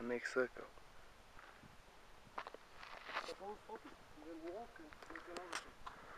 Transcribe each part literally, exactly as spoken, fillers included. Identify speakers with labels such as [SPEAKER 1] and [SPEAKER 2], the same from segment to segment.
[SPEAKER 1] and make circle.
[SPEAKER 2] Suppose stop it, then walk and make another thing.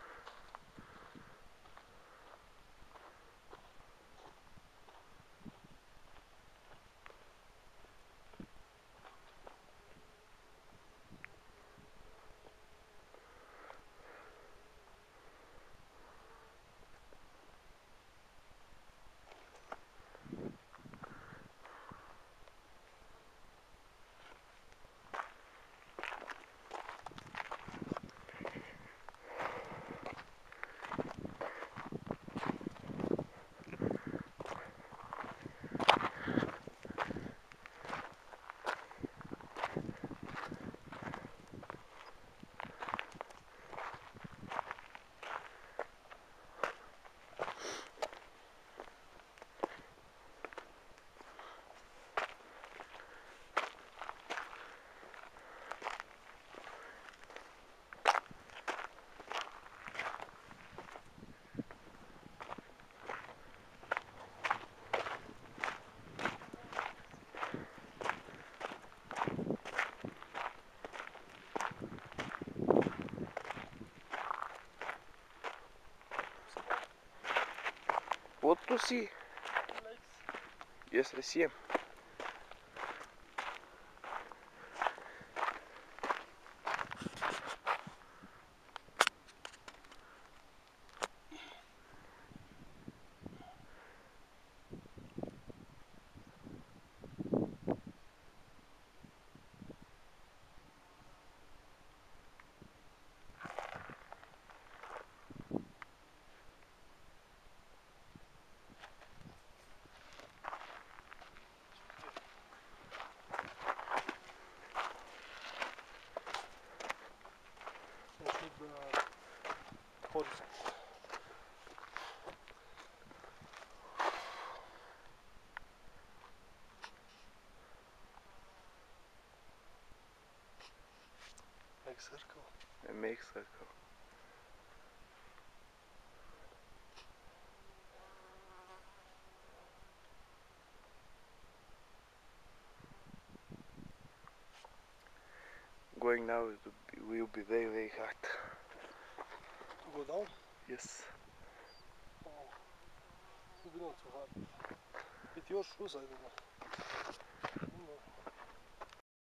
[SPEAKER 1] What to see? Yes, I see him.
[SPEAKER 2] Horizon. Make circle.
[SPEAKER 1] And make circle. Going now it will be, will be very very hard.
[SPEAKER 2] To go down?
[SPEAKER 1] Yes.
[SPEAKER 2] Oh, maybe not so hard. With your shoes, I don't know.